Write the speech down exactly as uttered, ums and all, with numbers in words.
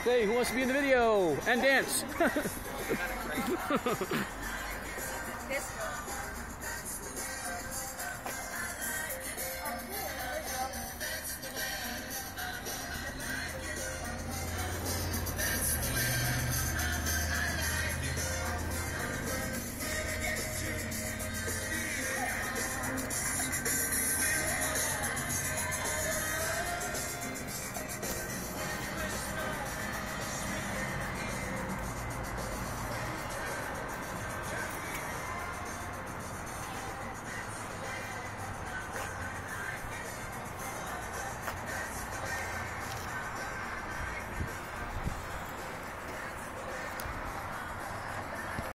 Okay, who wants to be in the video and dance?